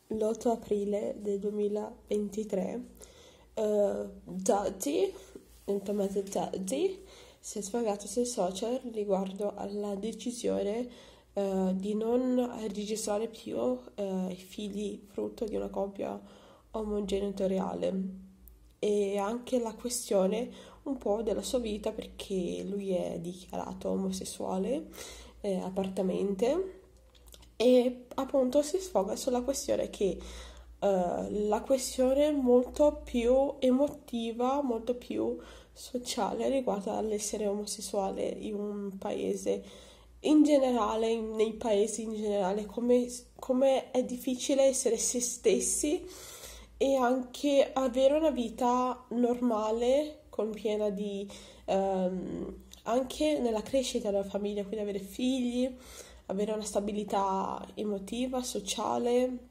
l'8 aprile del 2023, Daddy, eventualmente Daddy, si è sfagato sui social riguardo alla decisione di non registrare più i figli frutto di una coppia omogenitoriale e anche la questione un po' della sua vita perché lui è dichiarato omosessuale apertamente e appunto si sfoga sulla questione che la questione molto più emotiva, molto più sociale riguarda l'essere omosessuale in un paese in generale, nei paesi in generale, come è difficile essere se stessi e anche avere una vita normale, con piena di anche nella crescita della famiglia, quindi avere figli, avere una stabilità emotiva, sociale